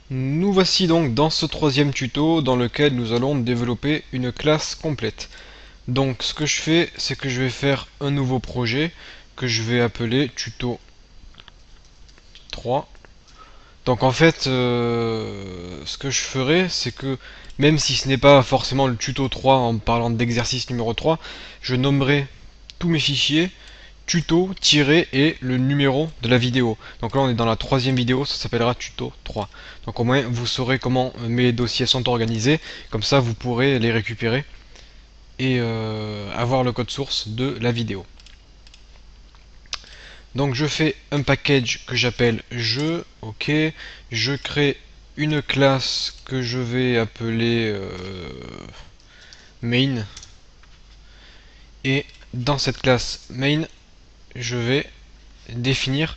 Nous voici donc dans ce troisième tuto dans lequel nous allons développer une classe complète. Donc ce que je fais, c'est que je vais faire un nouveau projet que je vais appeler tuto 3. Donc en fait, ce que je ferai, c'est que même si ce n'est pas forcément le tuto 3 en parlant d'exercice numéro 3, je nommerai tous mes fichiers tuto tiré et le numéro de la vidéo. Donc là on est dans la troisième vidéo, ça s'appellera tuto 3. Donc au moins vous saurez comment mes dossiers sont organisés, comme ça vous pourrez les récupérer et avoir le code source de la vidéo. Donc je fais un package que j'appelle jeu, ok, je crée une classe que je vais appeler main, et dans cette classe main je vais définir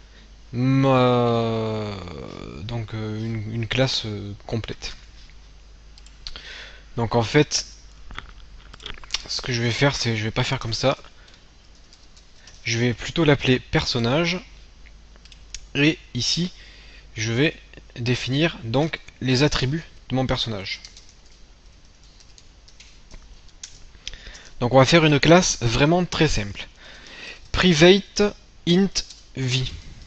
une classe complète. Donc en fait, ce que je vais faire, c'est je vais pas faire comme ça. Je vais plutôt l'appeler personnage. Et ici, je vais définir donc les attributs de mon personnage. Donc on va faire une classe vraiment très simple. Private int v.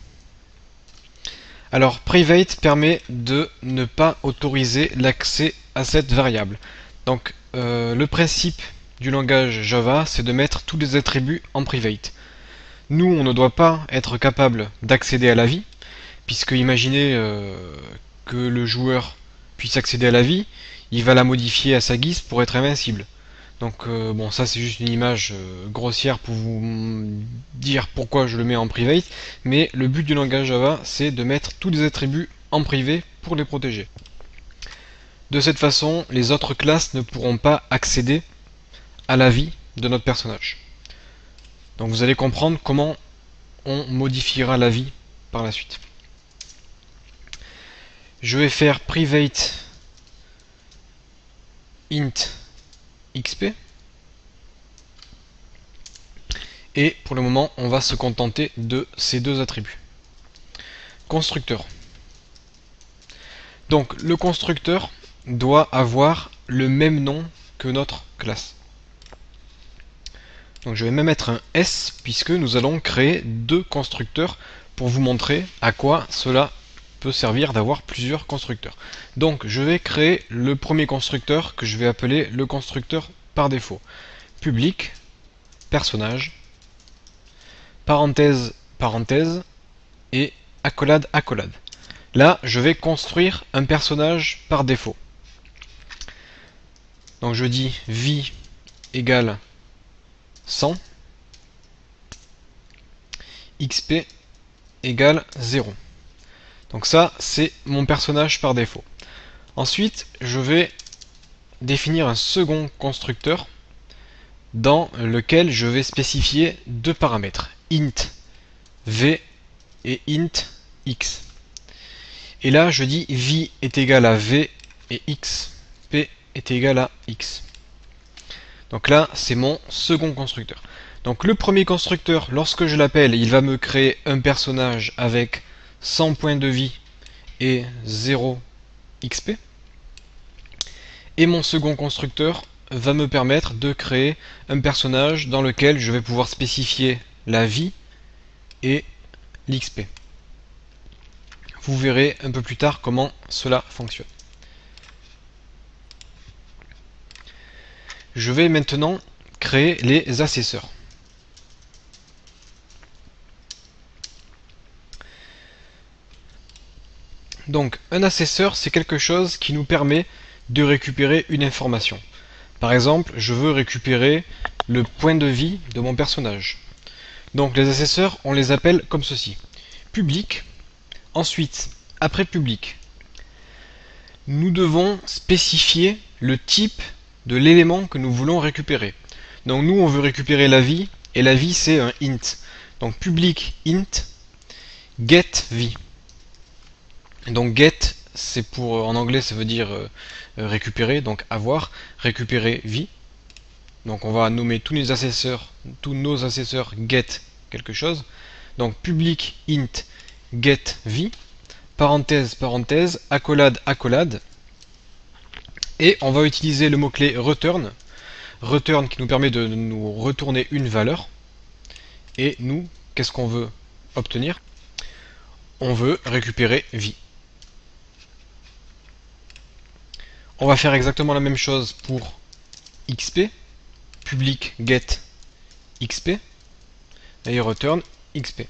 Alors private permet de ne pas autoriser l'accès à cette variable. Donc le principe du langage Java, c'est de mettre tous les attributs en private. Nous, on ne doit pas être capable d'accéder à la vie, puisque imaginez que le joueur puisse accéder à la vie, il va la modifier à sa guise pour être invincible. Donc bon, ça c'est juste une image grossière pour vous dire pourquoi je le mets en private, mais le but du langage Java, c'est de mettre tous les attributs en privé pour les protéger. De cette façon, les autres classes ne pourront pas accéder à la vie de notre personnage. Donc vous allez comprendre comment on modifiera la vie par la suite. Je vais faire private int xp. Et pour le moment, on va se contenter de ces deux attributs. Constructeur. Donc le constructeur doit avoir le même nom que notre classe. Donc je vais même mettre un S puisque nous allons créer deux constructeurs pour vous montrer à quoi cela peut servir d'avoir plusieurs constructeurs. Donc je vais créer le premier constructeur que je vais appeler le constructeur par défaut. Public, personnage, parenthèse, parenthèse, et accolade, accolade. Là, je vais construire un personnage par défaut. Donc je dis vie égale 100, xp égale 0. Donc ça, c'est mon personnage par défaut. Ensuite, je vais définir un second constructeur dans lequel je vais spécifier deux paramètres, int v et int x. Et là, je dis v est égal à v et x, p est égal à x. Donc là, c'est mon second constructeur. Donc le premier constructeur, lorsque je l'appelle, il va me créer un personnage avec 100 points de vie et 0 XP. Et mon second constructeur va me permettre de créer un personnage dans lequel je vais pouvoir spécifier la vie et l'XP. Vous verrez un peu plus tard comment cela fonctionne. Je vais maintenant créer les assesseurs. Donc un assesseur, c'est quelque chose qui nous permet de récupérer une information. Par exemple, je veux récupérer le point de vie de mon personnage. Donc les assesseurs, on les appelle comme ceci. Public, ensuite, après public, nous devons spécifier le type de l'élément que nous voulons récupérer. Donc nous, on veut récupérer la vie, et la vie c'est un int. Donc public int get vie. Donc get, c'est pour, en anglais ça veut dire récupérer, donc avoir, récupérer vie. Donc on va nommer tous nos assesseurs get quelque chose. Donc public int get vie. parenthèse, parenthèse, accolade, accolade. Et on va utiliser le mot-clé return. Return qui nous permet de nous retourner une valeur. Et nous, qu'est-ce qu'on veut obtenir? On veut récupérer vie. On va faire exactement la même chose pour XP. Public get XP. Et return XP.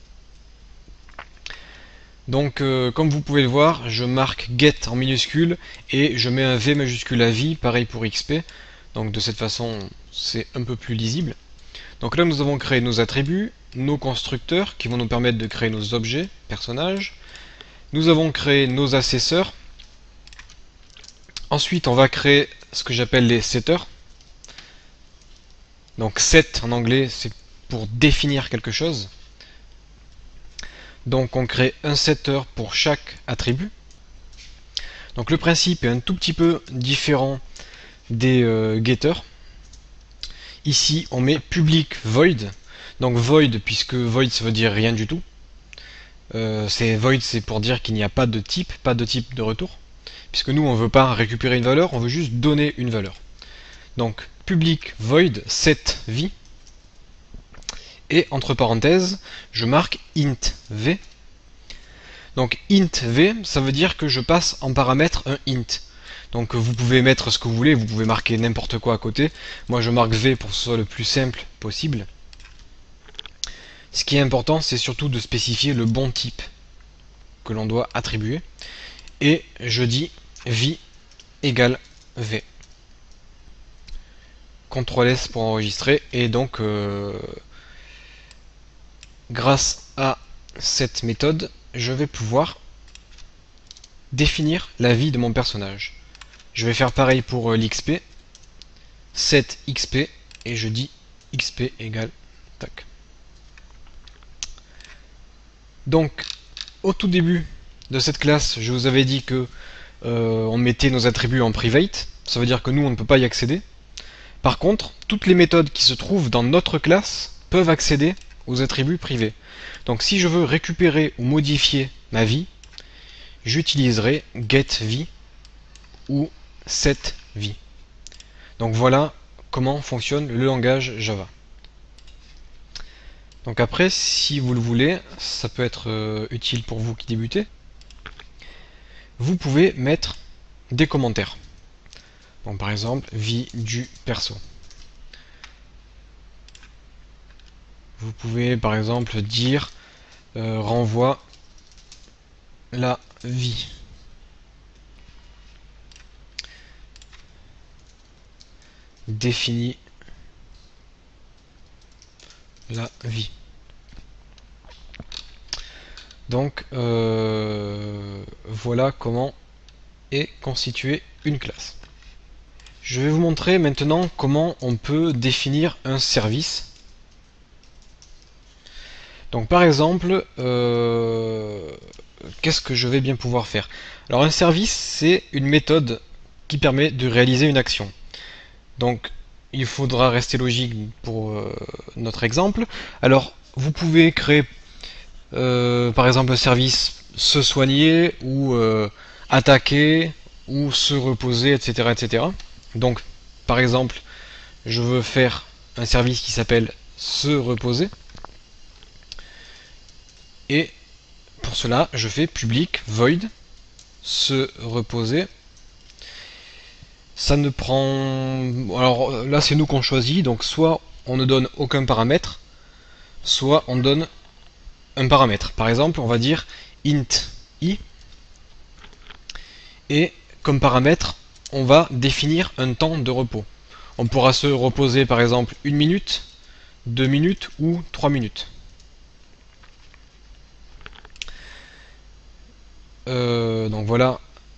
Donc comme vous pouvez le voir, je marque get en minuscule et je mets un V majuscule à vie, pareil pour XP. Donc de cette façon, c'est un peu plus lisible. Donc là, nous avons créé nos attributs, nos constructeurs qui vont nous permettre de créer nos objets, personnages. Nous avons créé nos assesseurs. Ensuite, on va créer ce que j'appelle les setters. Donc set en anglais, c'est pour définir quelque chose. Donc on crée un setter pour chaque attribut. Donc le principe est un tout petit peu différent des getters. Ici on met public void. Donc void, puisque void ça veut dire rien du tout. C'est void, c'est pour dire qu'il n'y a pas de type de retour. Puisque nous on ne veut pas récupérer une valeur, on veut juste donner une valeur. Donc public void set v. Et entre parenthèses, je marque int v. Donc int v, ça veut dire que je passe en paramètre un int. Donc vous pouvez mettre ce que vous voulez, vous pouvez marquer n'importe quoi à côté. Moi je marque v pour que ce soit le plus simple possible. Ce qui est important, c'est surtout de spécifier le bon type que l'on doit attribuer. Et je dis v égale v. CTRL S pour enregistrer. Et donc grâce à cette méthode, je vais pouvoir définir la vie de mon personnage. Je vais faire pareil pour l'XP. Set XP et je dis XP égale tac. Donc au tout début de cette classe, je vous avais dit que on mettait nos attributs en private. Ça veut dire que nous on ne peut pas y accéder. Par contre, toutes les méthodes qui se trouvent dans notre classe peuvent accéder aux attributs privés. Donc si je veux récupérer ou modifier ma vie, j'utiliserai getV ou setV. Donc voilà comment fonctionne le langage Java. Donc après, si vous le voulez, ça peut être utile pour vous qui débutez, vous pouvez mettre des commentaires. Donc par exemple, vie du perso. Vous pouvez par exemple dire renvoie la vie. Définit la vie. Donc voilà comment est constituée une classe. Je vais vous montrer maintenant comment on peut définir un service. Donc par exemple, qu'est-ce que je vais bien pouvoir faire? Alors un service, c'est une méthode qui permet de réaliser une action. Donc il faudra rester logique pour notre exemple. Alors vous pouvez créer par exemple un service se soigner ou attaquer ou se reposer, etc., etc. Donc par exemple je veux faire un service qui s'appelle se reposer. Et pour cela, je fais public void se reposer. Ça ne prend... Alors là, c'est nous qu'on choisit. Donc soit on ne donne aucun paramètre, soit on donne un paramètre. Par exemple, on va dire int i. Et comme paramètre, on va définir un temps de repos. On pourra se reposer par exemple 1 minute, 2 minutes ou 3 minutes. Donc voilà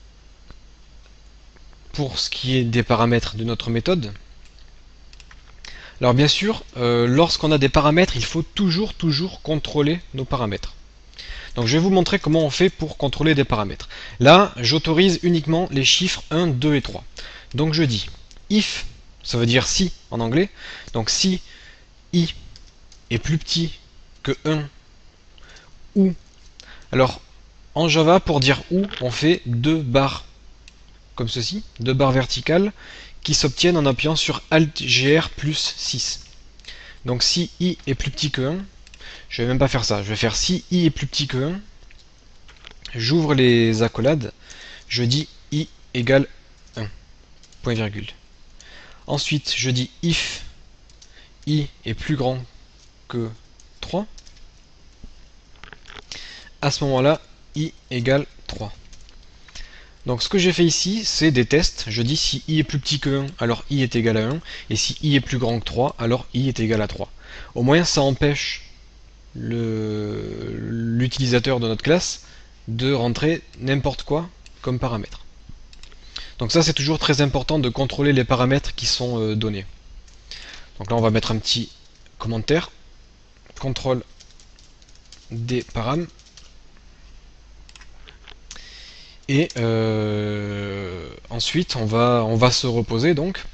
pour ce qui est des paramètres de notre méthode. Alors bien sûr, lorsqu'on a des paramètres, il faut toujours contrôler nos paramètres. Donc je vais vous montrer comment on fait pour contrôler des paramètres. Là, j'autorise uniquement les chiffres 1, 2 et 3. Donc je dis if, ça veut dire si en anglais. Donc si i est plus petit que 1 ou... Alors En Java, pour dire où, on fait deux barres, comme ceci, deux barres verticales, qui s'obtiennent en appuyant sur Alt-GR plus 6. Donc si i est plus petit que 1, je vais même pas faire ça, je vais faire si i est plus petit que 1, j'ouvre les accolades, je dis i égale 1, point virgule. Ensuite, je dis if i est plus grand que 3, à ce moment-là, i égale 3. Donc ce que j'ai fait ici, c'est des tests. Je dis si i est plus petit que 1, alors i est égal à 1, et si i est plus grand que 3, alors i est égal à 3. Au moins, ça empêche l'utilisateur de notre classe de rentrer n'importe quoi comme paramètre. Donc ça, c'est toujours très important de contrôler les paramètres qui sont donnés. Donc là, on va mettre un petit commentaire. Contrôle des param. Et ensuite, on va se reposer donc.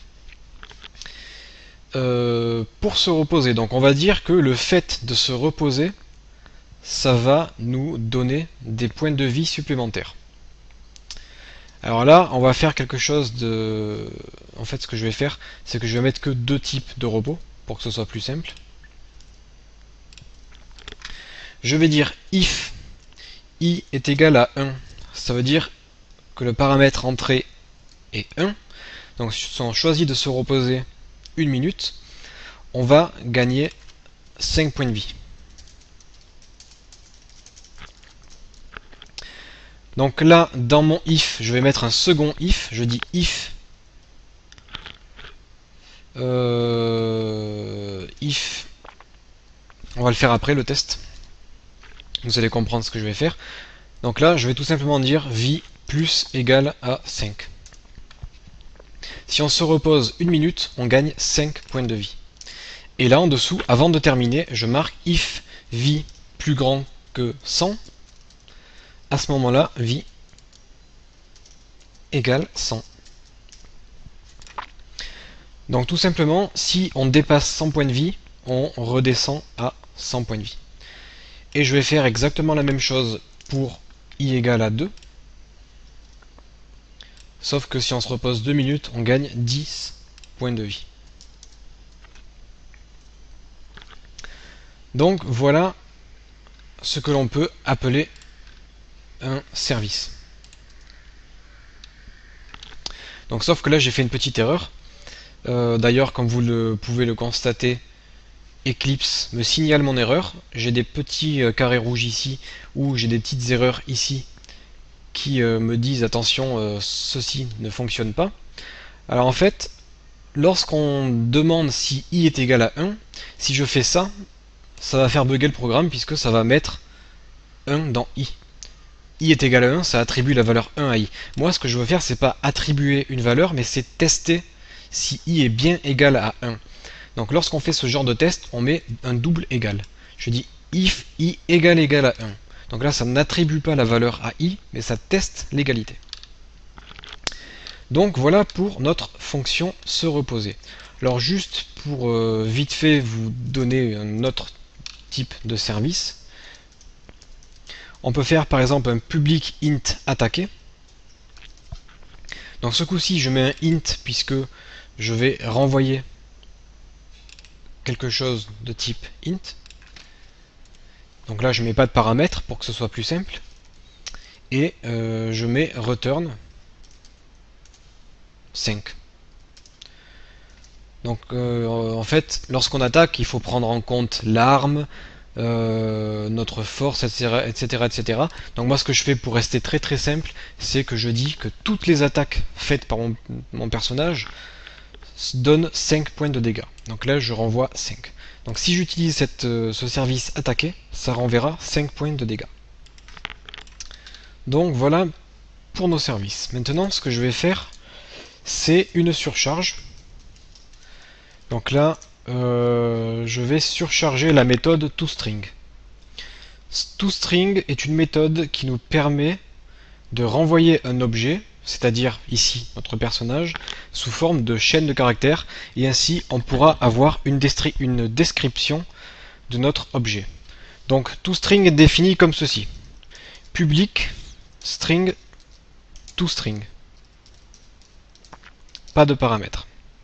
Pour se reposer, donc on va dire que le fait de se reposer, ça va nous donner des points de vie supplémentaires. Alors là, on va faire quelque chose de... En fait, ce que je vais faire, c'est que je vais mettre que deux types de repos, pour que ce soit plus simple. Je vais dire if i est égal à 1. Ça veut dire que le paramètre entrée est 1. Donc si on choisit de se reposer 1 minute, on va gagner 5 points de vie. Donc là, dans mon if, je vais mettre un second if. Je dis if if, on va le faire après le test. Vous allez comprendre ce que je vais faire. Donc là, je vais tout simplement dire vie plus égale à 5. Si on se repose 1 minute, on gagne 5 points de vie. Et là en dessous, avant de terminer, je marque if vie plus grand que 100. À ce moment-là, vie égale 100. Donc tout simplement, si on dépasse 100 points de vie, on redescend à 100 points de vie. Et je vais faire exactement la même chose pour i égale à 2. Sauf que si on se repose 2 minutes, on gagne 10 points de vie. Donc voilà ce que l'on peut appeler un service. Donc sauf que là j'ai fait une petite erreur. D'ailleurs, comme vous pouvez le constater, Eclipse me signale mon erreur. J'ai des petits carrés rouges ici, ou j'ai des petites erreurs ici qui me disent attention, ceci ne fonctionne pas. Alors en fait, lorsqu'on demande si i est égal à 1, si je fais ça, ça va faire bugger le programme puisque ça va mettre 1 dans i. I est égal à 1, ça attribue la valeur 1 à i. Moi, ce que je veux faire, c'est pas attribuer une valeur, mais c'est tester si i est bien égal à 1. Donc lorsqu'on fait ce genre de test, on met un double égal. Je dis if i égale à 1. Donc là, ça n'attribue pas la valeur à i, mais ça teste l'égalité. Donc voilà pour notre fonction se reposer. Alors juste pour vite fait vous donner un autre type de service, on peut faire par exemple un public int attaqué. Donc ce coup-ci je mets un int puisque je vais renvoyer quelque chose de type int. Donc là je mets pas de paramètres pour que ce soit plus simple. Et je mets return 5. Donc en fait lorsqu'on attaque il faut prendre en compte l'arme, notre force, etc., etc. Donc moi ce que je fais pour rester très très simple, c'est que je dis que toutes les attaques faites par mon personnage donnent 5 points de dégâts. Donc là je renvoie 5. Donc si j'utilise ce service attaquer, ça renverra 5 points de dégâts. Donc voilà pour nos services. Maintenant ce que je vais faire, c'est une surcharge. Donc là je vais surcharger la méthode toString. toString est une méthode qui nous permet de renvoyer un objet, c'est-à-dire ici notre personnage, sous forme de chaîne de caractères, et ainsi on pourra avoir une description de notre objet. Donc toString est défini comme ceci. public string toString. Pas de paramètres.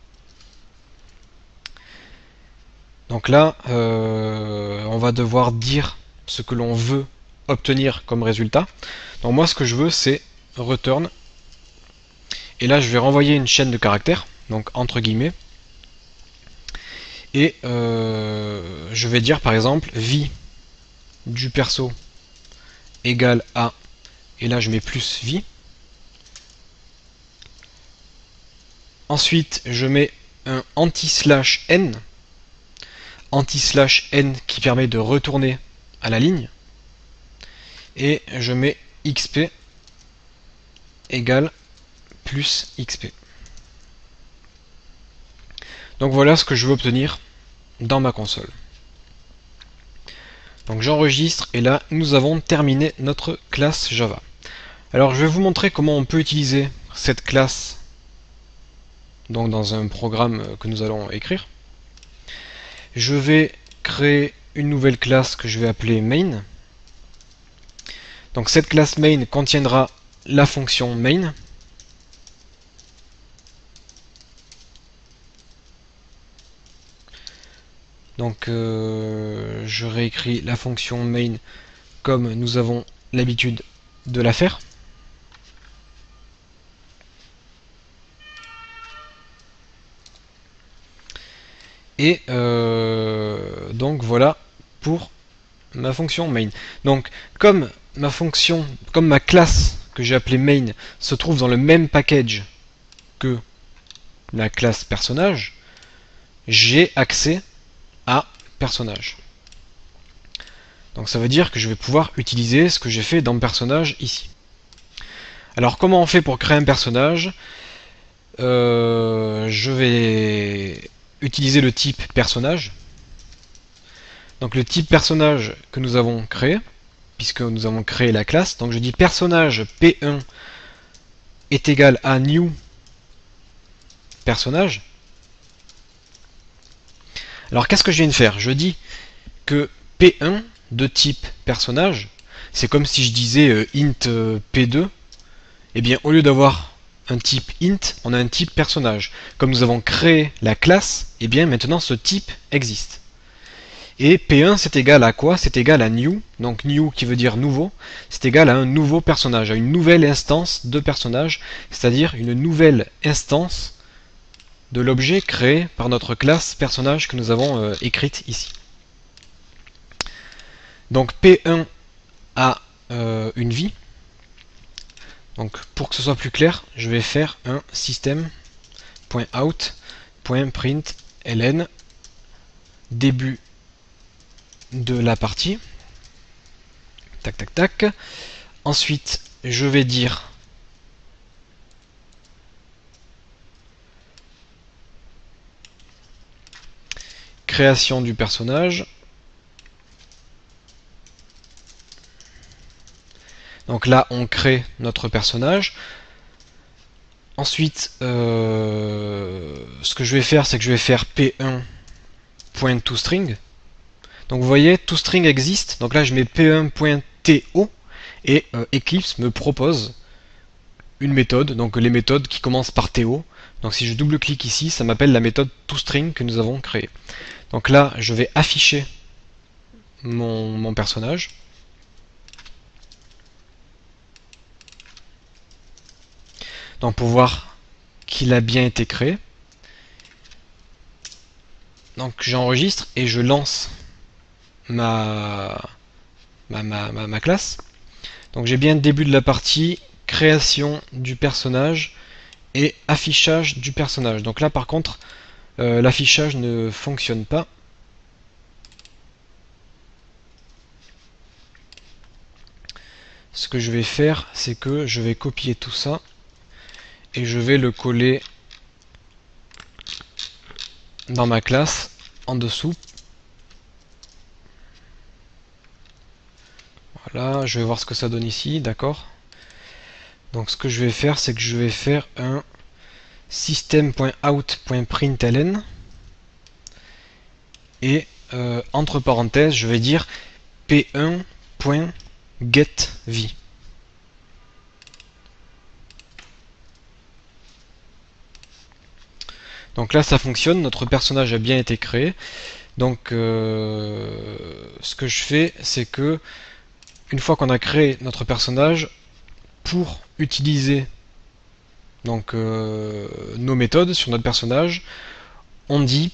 Donc là, on va devoir dire ce que l'on veut obtenir comme résultat. Donc moi, ce que je veux, c'est return. Et là, je vais renvoyer une chaîne de caractères, donc entre guillemets. Et je vais dire par exemple vie du perso égale à, et là je mets plus vie. Ensuite, je mets un anti-n qui permet de retourner à la ligne. Et je mets xp égale plus xp. Donc voilà ce que je veux obtenir dans ma console. Donc j'enregistre et là nous avons terminé notre classe Java. Alors je vais vous montrer comment on peut utiliser cette classe donc dans un programme que nous allons écrire. Je vais créer une nouvelle classe que je vais appeler main. Donc cette classe main contiendra la fonction main. Donc je réécris la fonction main comme nous avons l'habitude de la faire. Et donc voilà pour ma fonction main. Donc comme ma classe que j'ai appelée main se trouve dans le même package que la classe personnage, j'ai accès à personnage. Donc ça veut dire que je vais pouvoir utiliser ce que j'ai fait dans personnage ici. Alors comment on fait pour créer un personnage? Je vais utiliser le type personnage. Donc le type personnage que nous avons créé, puisque nous avons créé la classe. Donc je dis personnage P1 est égal à new personnage. Alors qu'est-ce que je viens de faire? Je dis que P1 de type personnage, c'est comme si je disais int P2. Et bien au lieu d'avoir un type int, on a un type personnage. Comme nous avons créé la classe, et bien maintenant ce type existe. Et P1 c'est égal à quoi? C'est égal à new, donc new qui veut dire nouveau, c'est égal à un nouveau personnage, à une nouvelle instance de personnage, c'est-à-dire une nouvelle instance de l'objet créé par notre classe personnage que nous avons écrite ici. Donc P1 a une vie. Donc pour que ce soit plus clair, je vais faire un system.out.println début de la partie. Tac tac tac. Ensuite, je vais dire création du personnage. Donc là, on crée notre personnage. Ensuite, ce que je vais faire, c'est que je vais faire p1.toString. Donc vous voyez, toString existe. Donc là, je mets p1.to et Eclipse me propose une méthode. Donc les méthodes qui commencent par to. Donc si je double-clique ici, ça m'appelle la méthode toString que nous avons créée. Donc là, je vais afficher mon personnage. Donc pour voir qu'il a bien été créé. Donc j'enregistre et je lance ma classe. Donc j'ai bien le début de la partie, création du personnage et affichage du personnage. Donc là par contre, l'affichage ne fonctionne pas. Ce que je vais faire, c'est que je vais copier tout ça et je vais le coller dans ma classe en dessous. Voilà, je vais voir ce que ça donne ici, d'accord. Donc ce que je vais faire, c'est que je vais faire un system.out.println et entre parenthèses, je vais dire p1.getV. Donc là ça fonctionne, notre personnage a bien été créé. Donc ce que je fais, c'est que une fois qu'on a créé notre personnage, pour utiliser donc nos méthodes sur notre personnage, on dit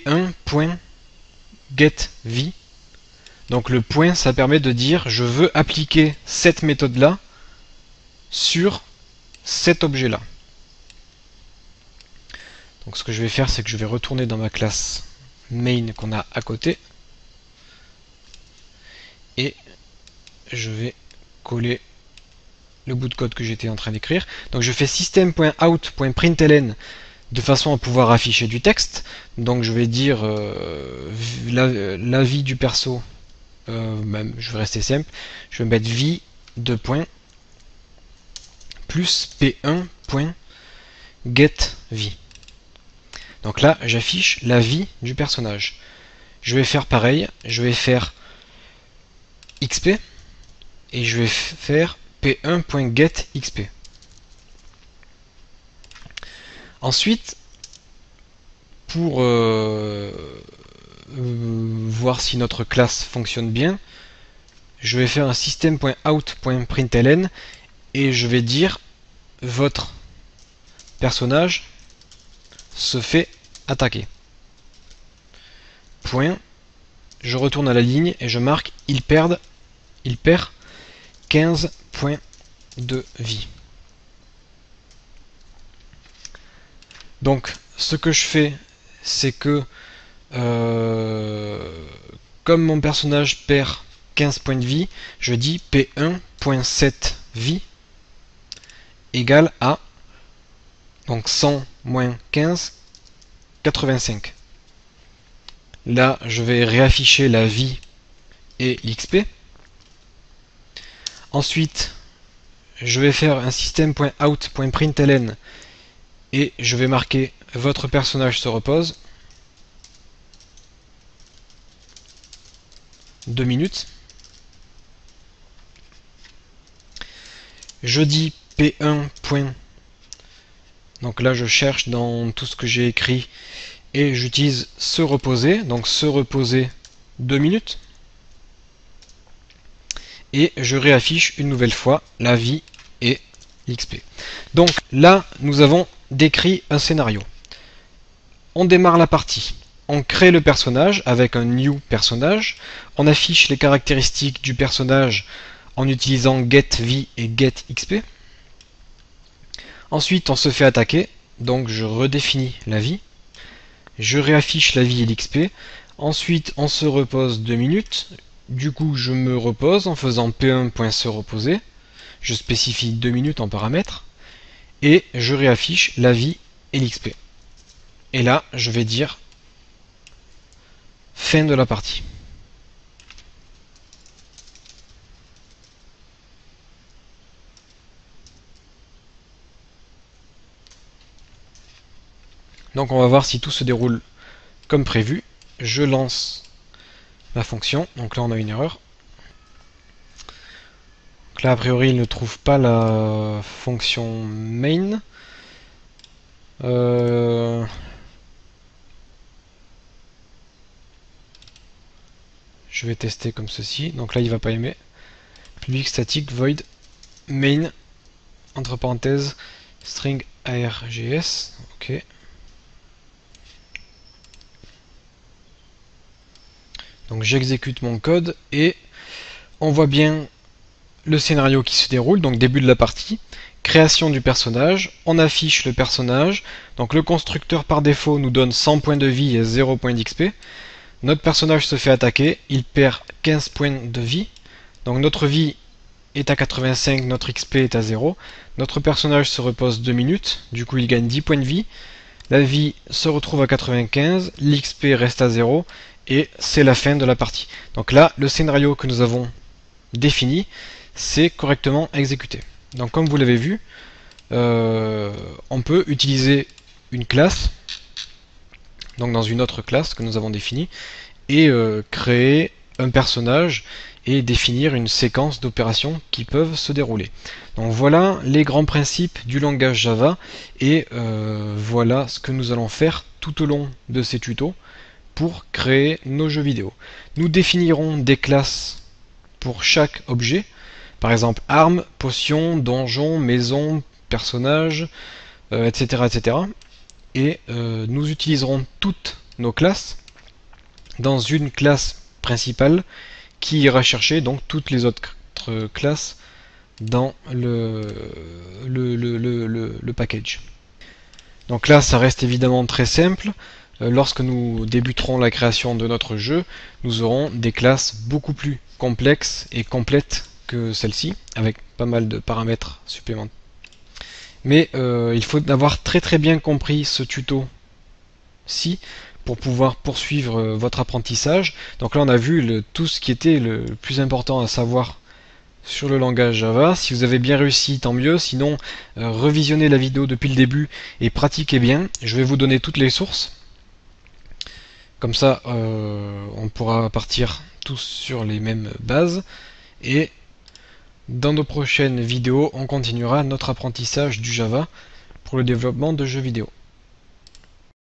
p1.getV. Donc le point, ça permet de dire je veux appliquer cette méthode là sur cet objet là. Donc ce que je vais faire, c'est que je vais retourner dans ma classe main qu'on a à côté et je vais coller le bout de code que j'étais en train d'écrire. Donc je fais system.out.println de façon à pouvoir afficher du texte. Donc je vais dire la vie du perso, même, je vais rester simple, je vais mettre vie de point plus p1.getV. Donc là j'affiche la vie du personnage. Je vais faire pareil, je vais faire xp et je vais faire p1.getXP. Ensuite, pour voir si notre classe fonctionne bien, je vais faire un system.out.println et je vais dire votre personnage se fait attaquer. Point. Je retourne à la ligne et je marque il perd 15 points de vie. Donc ce que je fais, c'est que comme mon personnage perd 15 points de vie, je dis p1.set vie égale à donc 100 moins 15, 85. Là, je vais réafficher la vie et l'XP. Ensuite, je vais faire un system.out.println et je vais marquer votre personnage se repose 2 minutes. Je dis p1. Donc là je cherche dans tout ce que j'ai écrit et j'utilise se reposer, donc se reposer 2 minutes. Et je réaffiche une nouvelle fois la vie et l'XP. Donc là nous avons décrit un scénario. On démarre la partie. On crée le personnage avec un new personnage. On affiche les caractéristiques du personnage en utilisant getV et getXP. Ensuite, on se fait attaquer. Donc, je redéfinis la vie. Je réaffiche la vie et l'XP. Ensuite, on se repose 2 minutes. Du coup, je me repose en faisant p1.sereposer. Je spécifie 2 minutes en paramètre. Et je réaffiche la vie et l'XP. Et là, je vais dire fin de la partie. Donc on va voir si tout se déroule comme prévu. Je lance ma fonction. Donc là on a une erreur. Donc là a priori il ne trouve pas la fonction main. Je vais tester comme ceci. Donc là il va pas aimer. Public static void main entre parenthèses string args. Ok. Donc j'exécute mon code et on voit bien le scénario qui se déroule. Donc début de la partie, création du personnage, on affiche le personnage. Donc le constructeur par défaut nous donne 100 points de vie et 0 points d'XP. Notre personnage se fait attaquer, il perd 15 points de vie. Donc notre vie est à 85, notre XP est à 0. Notre personnage se repose 2 minutes, du coup il gagne 10 points de vie. La vie se retrouve à 95, l'XP reste à 0 et c'est la fin de la partie. Donc là, le scénario que nous avons défini, c'est correctement exécuté. Donc comme vous l'avez vu, on peut utiliser une classe, donc dans une autre classe que nous avons définie, et créer un personnage et définir une séquence d'opérations qui peuvent se dérouler. Donc voilà les grands principes du langage Java et voilà ce que nous allons faire tout au long de ces tutos pour créer nos jeux vidéo. Nous définirons des classes pour chaque objet, par exemple armes, potions, donjons, maison, personnages, etc., etc. Et nous utiliserons toutes nos classes dans une classe principale qui ira chercher donc toutes les autres classes dans le package. Donc là, ça reste évidemment très simple. Lorsque nous débuterons la création de notre jeu, nous aurons des classes beaucoup plus complexes et complètes que celle-ci, avec pas mal de paramètres supplémentaires. Mais il faut avoir très bien compris ce tuto-ci pour pouvoir poursuivre votre apprentissage. Donc là, on a vu tout ce qui était le plus important à savoir sur le langage Java. Si vous avez bien réussi, tant mieux. Sinon, revisionnez la vidéo depuis le début et pratiquez bien. Je vais vous donner toutes les sources. Comme ça, on pourra partir tous sur les mêmes bases. Et dans nos prochaines vidéos, on continuera notre apprentissage du Java pour le développement de jeux vidéo.